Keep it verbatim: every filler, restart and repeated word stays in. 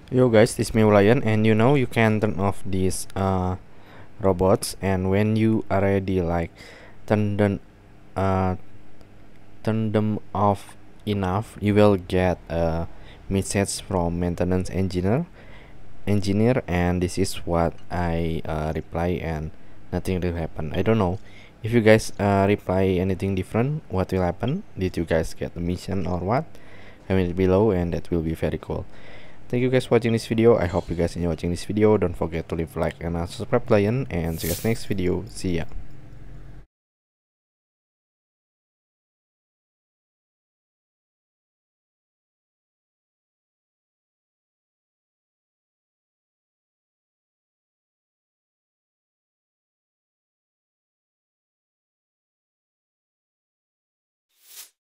Yo guys, this is me Lion, and you know you can turn off these uh, robots, and when you already like turn them uh, turn them off enough, you will get a message from maintenance engineer engineer and this is what I uh, reply, and nothing will happen. I don't know if you guys uh, reply anything different, what will happen. Did you guys get the mission or what? Comment it below, and that will be very cool. Thank you guys for watching this video. I hope you guys enjoy watching this video. Don't forget to leave a like and uh, subscribe, Lion, and see you guys next video. See ya.